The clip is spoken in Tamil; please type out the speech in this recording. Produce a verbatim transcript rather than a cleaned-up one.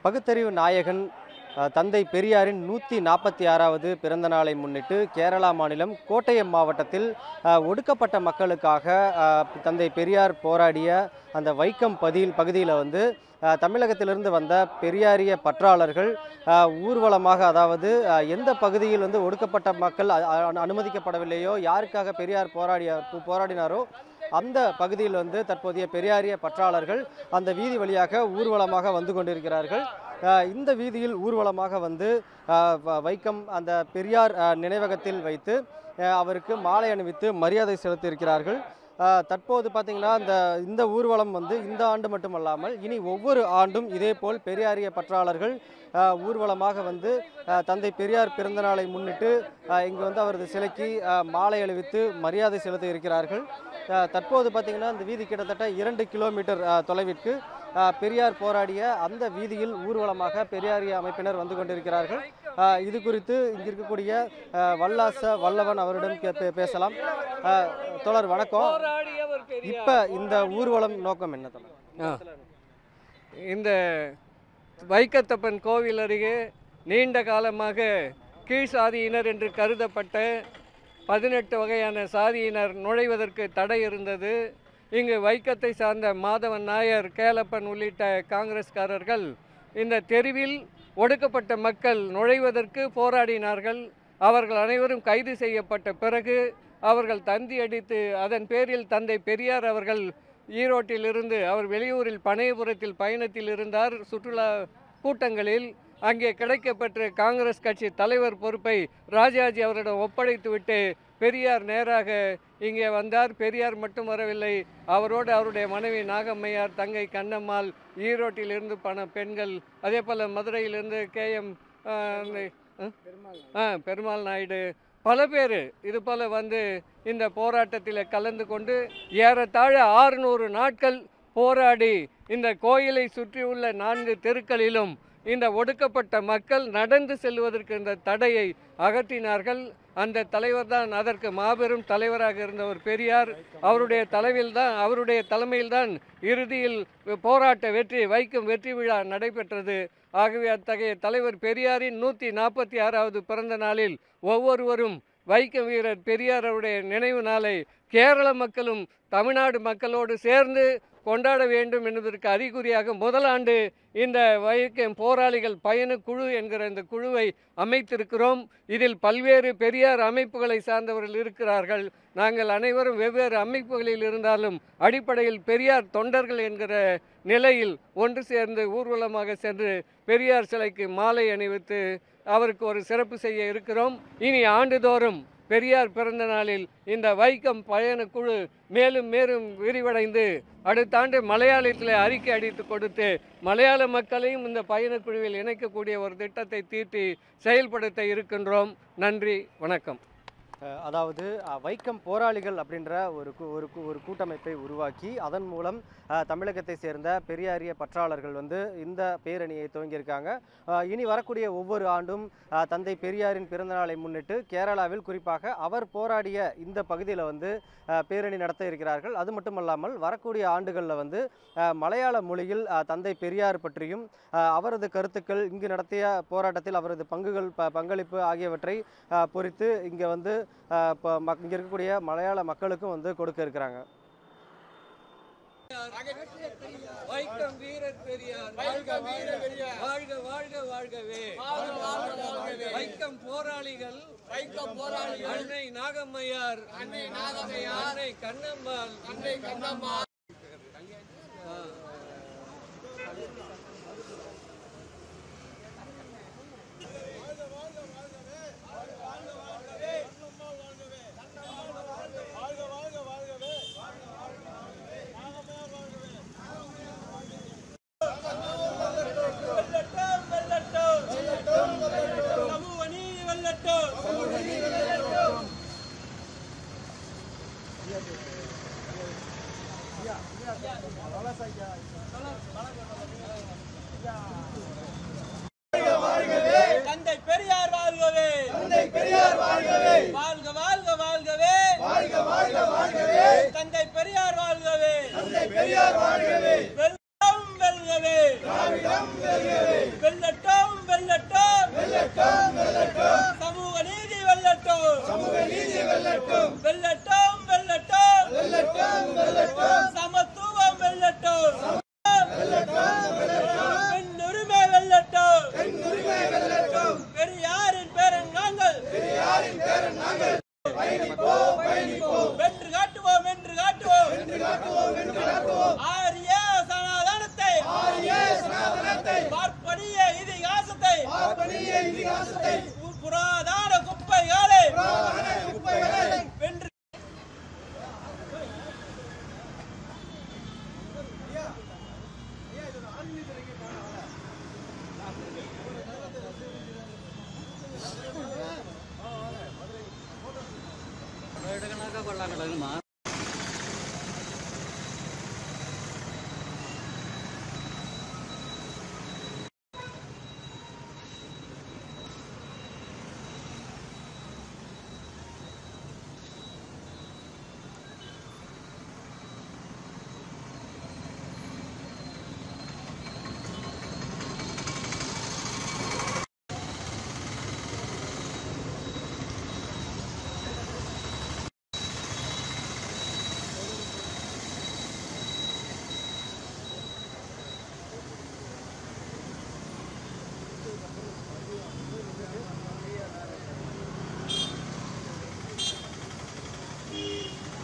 பகுத்தறிவு நாயகன் தந்தை பெரியாரின் நூற்றி நாற்பத்தி ஆறாவது பிறந்த நாளை முன்னிட்டு கேரளா மாநிலம் கோட்டயம் மாவட்டத்தில் ஒடுக்கப்பட்ட மக்களுக்காக தந்தை பெரியார் போராடிய அந்த வைக்கம் பதியில் பகுதியில் வந்து தமிழகத்திலிருந்து வந்த பெரியாரிய பற்றாளர்கள் ஊர்வலமாக, அதாவது எந்த பகுதியில் வந்து ஒடுக்கப்பட்ட மக்கள் அனுமதிக்கப்படவில்லையோ, யாருக்காக பெரியார் போராடிய போராடினாரோ அந்த பகுதியில் வந்து தற்போதைய பெரியாரிய பற்றாளர்கள் அந்த வீதி வழியாக ஊர்வலமாக வந்து கொண்டிருக்கிறார்கள். இந்த வீதியில் ஊர்வலமாக வந்து வைக்கம் அந்த பெரியார் நினைவகத்தில் வைத்து அவருக்கு மாலை அணிவித்து மரியாதை செலுத்தியிருக்கிறார்கள். தற்போது பார்த்திங்கன்னா இந்த இந்த ஊர்வலம் வந்து இந்த ஆண்டு மட்டுமல்லாமல் இனி ஒவ்வொரு ஆண்டும் இதேபோல் பெரியாரிய பற்றாளர்கள் ஊர்வலமாக வந்து தந்தை பெரியார் பிறந்த நாளை முன்னிட்டு இங்கு வந்து அவரது சிலைக்கு மாலை அணிவித்து மரியாதை செலுத்த இருக்கிறார்கள். தற்போது பார்த்திங்கன்னா இந்த வீதி கிட்டத்தட்ட இரண்டு கிலோமீட்டர் தொலைவிற்கு பெரியார் போராடிய அந்த வீதியில் ஊர்வலமாக பெரியாரிய அமைப்பினர் வந்து கொண்டிருக்கிறார்கள். இது குறித்து இங்கு இருக்கக்கூடிய வல்லாச வல்லவன் அவரிடம் பேசலாம். தோழர் வணக்கம். இப்ப இந்த ஊர்வலம் நோக்கம் என்ன தோழர்? இந்த வைக்கத்தப்பன் கோவில் அருகே நீண்ட காலமாக கீழ் சாதியினர் என்று கருதப்பட்ட பதினெட்டு வகையான சாதியினர் நுழைவதற்கு தடை இருந்தது. இங்கு வைக்கத்தை சார்ந்த மாதவன் நாயர், கேலப்பன் உள்ளிட்ட காங்கிரஸ்காரர்கள் இந்த தெருவில் ஒடுக்கப்பட்ட மக்கள் நுழைவதற்கு போராடினார்கள். அவர்கள் அனைவரும் கைது செய்யப்பட்ட பிறகு அவர்கள் தந்தி அடித்து அதன் பேரில் தந்தை பெரியார் அவர்கள் ஈரோட்டிலிருந்து அவர் வெளியூரில் பனையபுரத்தில் பயணத்தில் இருந்தார். சுற்றுலா கூட்டங்களில் அங்கே கிடைக்கப்பெற்ற காங்கிரஸ் கட்சி தலைவர் பொறுப்பை ராஜாஜி அவரிடம் ஒப்படைத்துவிட்டு பெரியார் நேராக இங்கே வந்தார். பெரியார் மட்டும் வரவில்லை, அவரோடு அவருடைய மனைவி நாகம்மையார், தங்கை கண்ணம்மாள், ஈரோட்டிலிருந்து பண பெண்கள், அதே போல் மதுரையிலிருந்து கே எம் பெருமாள் நாயுடு, பல பேர் இது போல் வந்து இந்த போராட்டத்தில் கலந்து கொண்டு ஏறத்தாழ ஆறுநூறு நாட்கள் போராடி இந்த கோயிலை சுற்றியுள்ள நான்கு தெருக்களிலும் இந்த ஒடுக்கப்பட்ட மக்கள் நடந்து செல்வதற்கு இந்த தடையை அகற்றினார்கள். அந்த தலைவர் தான் அதற்கு மாபெரும் தலைவராக இருந்தவர் பெரியார். அவருடைய தலைவில் தான் அவருடைய தலைமையில்தான் இறுதியில் போராட்ட வெற்றி வைக்கும் வெற்றி விழா நடைபெற்றது. ஆகவே அத்தகைய தலைவர் பெரியாரின் நூற்றி நாற்பத்தி ஆறாவது பிறந்த நாளில் ஒவ்வொருவரும் வைக்கம் வீரர் பெரியார் அவருடைய நினைவு நாளை கேரள மக்களும் தமிழ்நாடு மக்களோடு சேர்ந்து கொண்டாட வேண்டும் என்பதற்கு அறிகுறியாக முதல் ஆண்டு இந்த வைக்கம் போராளிகள் பயண குழு என்கிற இந்த குழுவை அமைத்திருக்கிறோம். இதில் பல்வேறு பெரியார் அமைப்புகளை சார்ந்தவர்கள் இருக்கிறார்கள். நாங்கள் அனைவரும் வெவ்வேறு அமைப்புகளில் இருந்தாலும் அடிப்படையில் பெரியார் தொண்டர்கள் என்கிற நிலையில் ஒன்று சேர்ந்து ஊர்வலமாக சென்று பெரியார் சிலைக்கு மாலை அணிவித்து அவருக்கு ஒரு சிறப்பு செய்ய இருக்கிறோம். இனி ஆண்டுதோறும் பெரியார் பிறந்த நாளில் இந்த வைக்கம் பயணக்குழு மேலும் மேலும் விரிவடைந்து அடுத்த ஆண்டு மலையாளத்தில் அறிக்கை அடித்து கொடுத்து மலையாள மக்களையும் இந்த பயணக்குழுவில் இணைக்கக்கூடிய ஒரு திட்டத்தை தீட்டி செயல்படுத்த இருக்கின்றோம். நன்றி, வணக்கம். அதாவது வைக்கம் போராளிகள் அப்படின்ற ஒரு ஒரு ஒரு கூட்டமைப்பை உருவாக்கி அதன் மூலம் தமிழகத்தை சேர்ந்த பெரியாரிய பற்றாளர்கள் வந்து இந்த பேரணியை துவங்கியிருக்காங்க. இனி வரக்கூடிய ஒவ்வொரு ஆண்டும் தந்தை பெரியாரின் பிறந்த நாளை முன்னிட்டு கேரளாவில் குறிப்பாக அவர் போராடிய இந்த பகுதியில் வந்து பேரணி நடத்த இருக்கிறார்கள். அது மட்டுமல்லாமல் வரக்கூடிய ஆண்டுகளில் வந்து மலையாள மொழியில் தந்தை பெரியார் பற்றியும் அவரது கருத்துக்கள், இங்கு நடத்திய போராட்டத்தில் அவரது பங்குகள் பங்களிப்பு ஆகியவற்றை பொறித்து இங்கே வந்து இங்கே இருக்கக்கூடிய மலையாள மக்களுக்கும் வந்து கொடுக்க இருக்கிறாங்க. வைக்கம் வீரர் பெரியார் வாழ்க வாழ்க வாழ்க வாழ்கவே. வைக்கம் போராளிகள் வைக்கம் போராளிகள் அன்னை நாகம்மையார் அன்னை நாகம்மையார் அன்னை கண்ணம்மாள் அன்னை கண்ணம்மாள் தந்தை பெரியார் வாழ்கவே, தந்தை பெரியார் வாழ்கவே, வாழ்க வாழ்க வாழ்கவே, வாழ்க வாழ்க வாழ்கவே, தந்தை பெரியார் வாழ்கவே, தந்தை பெரியார் வாழ்கவே, வெல்கம் வெல்கவே, திராவிடம் வெல்கவே. புறா